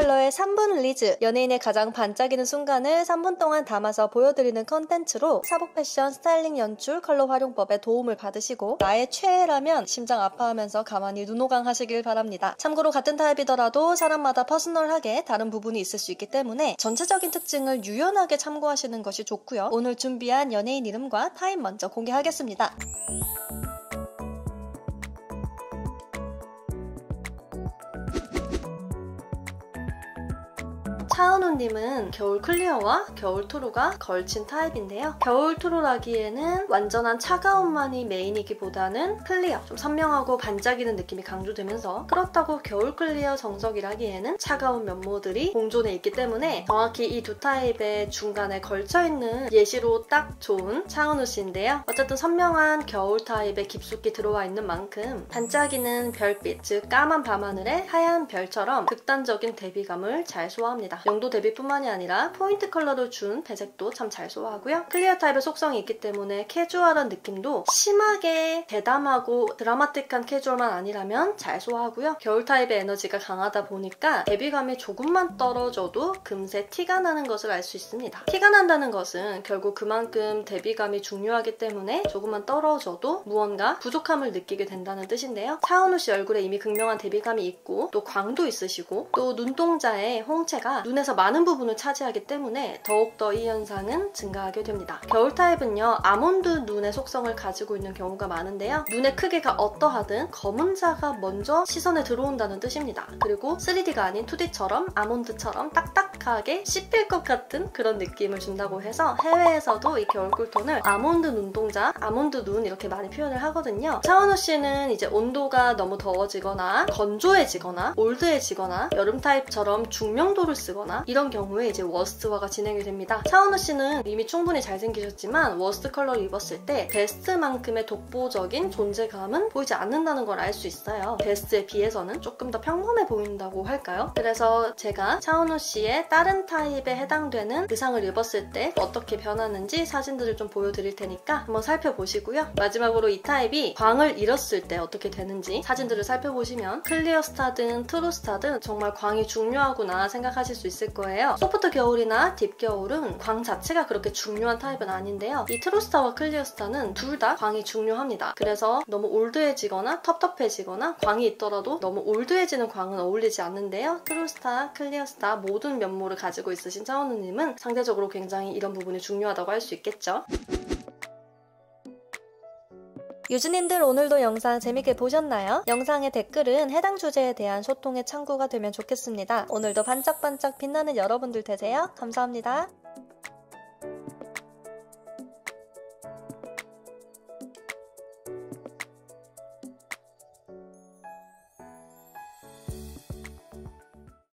컬러의 3분 리즈, 연예인의 가장 반짝이는 순간을 3분 동안 담아서 보여드리는 컨텐츠로 사복 패션, 스타일링 연출, 컬러 활용법에 도움을 받으시고 나의 최애라면 심장 아파하면서 가만히 눈호강 하시길 바랍니다. 참고로 같은 타입이더라도 사람마다 퍼스널하게 다른 부분이 있을 수 있기 때문에 전체적인 특징을 유연하게 참고하시는 것이 좋고요. 오늘 준비한 연예인 이름과 타입 먼저 공개하겠습니다. 차은우님은 겨울 클리어와 겨울 투루가 걸친 타입인데요. 겨울 투루라기에는 완전한 차가움만이 메인이기보다는 클리어, 좀 선명하고 반짝이는 느낌이 강조되면서 그렇다고 겨울 클리어 정석이라기에는 차가운 면모들이 공존해 있기 때문에 정확히 이 두 타입의 중간에 걸쳐있는 예시로 딱 좋은 차은우 씨인데요. 어쨌든 선명한 겨울 타입에 깊숙이 들어와 있는 만큼 반짝이는 별빛, 즉 까만 밤하늘에 하얀 별처럼 극단적인 대비감을 잘 소화합니다. 영도 대비뿐만이 아니라 포인트 컬러를 준 배색도 참 잘 소화하고요. 클리어 타입의 속성이 있기 때문에 캐주얼한 느낌도 심하게 대담하고 드라마틱한 캐주얼만 아니라면 잘 소화하고요. 겨울 타입의 에너지가 강하다 보니까 대비감이 조금만 떨어져도 금세 티가 나는 것을 알 수 있습니다. 티가 난다는 것은 결국 그만큼 대비감이 중요하기 때문에 조금만 떨어져도 무언가 부족함을 느끼게 된다는 뜻인데요. 차은우 씨 얼굴에 이미 극명한 대비감이 있고 또 광도 있으시고 또 눈동자의 홍채가 눈에서 많은 부분을 차지하기 때문에 더욱더 이 현상은 증가하게 됩니다. 겨울 타입은요, 아몬드 눈의 속성을 가지고 있는 경우가 많은데요. 눈의 크기가 어떠하든 검은자가 먼저 시선에 들어온다는 뜻입니다. 그리고 3D가 아닌 2D처럼 아몬드처럼 딱딱하게 씹힐 것 같은 그런 느낌을 준다고 해서 해외에서도 이 겨울 쿨톤을 아몬드 눈동자, 아몬드 눈 이렇게 많이 표현을 하거든요. 차은우 씨는 이제 온도가 너무 더워지거나 건조해지거나 올드해지거나 여름 타입처럼 중명도를 쓰거나 이런 경우에 이제 워스트화가 진행이 됩니다. 차은우 씨는 이미 충분히 잘생기셨지만 워스트 컬러를 입었을 때 베스트만큼의 독보적인 존재감은 보이지 않는다는 걸 알 수 있어요. 베스트에 비해서는 조금 더 평범해 보인다고 할까요? 그래서 제가 차은우 씨의 다른 타입에 해당되는 의상을 입었을 때 어떻게 변하는지 사진들을 좀 보여드릴 테니까 한번 살펴보시고요. 마지막으로 이 타입이 광을 잃었을 때 어떻게 되는지 사진들을 살펴보시면 클리어 스타든 트루 스타든 정말 광이 중요하구나 생각하실 수 있을 거예요. 소프트 겨울이나 딥 겨울은 광 자체가 그렇게 중요한 타입은 아닌데요. 이 트루스타와 클리어스타는 둘 다 광이 중요합니다. 그래서 너무 올드해지거나 텁텁해지거나 광이 있더라도 너무 올드해지는 광은 어울리지 않는데요. 트루스타, 클리어스타 모든 면모를 가지고 있으신 차은우님은 상대적으로 굉장히 이런 부분이 중요하다고 할 수 있겠죠. 유즈님들 오늘도 영상 재밌게 보셨나요? 영상의 댓글은 해당 주제에 대한 소통의 창구가 되면 좋겠습니다. 오늘도 반짝반짝 빛나는 여러분들 되세요. 감사합니다.